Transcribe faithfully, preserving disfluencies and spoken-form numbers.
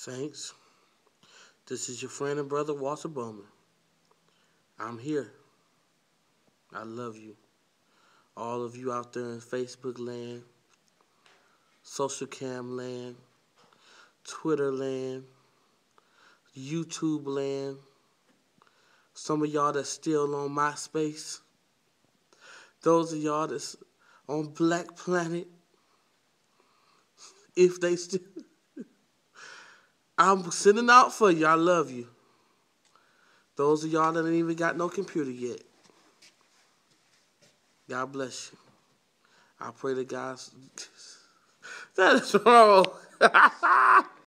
Saints, this is your friend and brother, Walter Bowman. I'm here. I love you. All of you out there in Facebook land, social cam land, Twitter land, YouTube land, some of y'all that's still on MySpace, those of y'all that's on Black Planet, if they still... I'm sending out for you. I love you. Those of y'all that ain't even got no computer yet, God bless you. I pray that God's... That is wrong.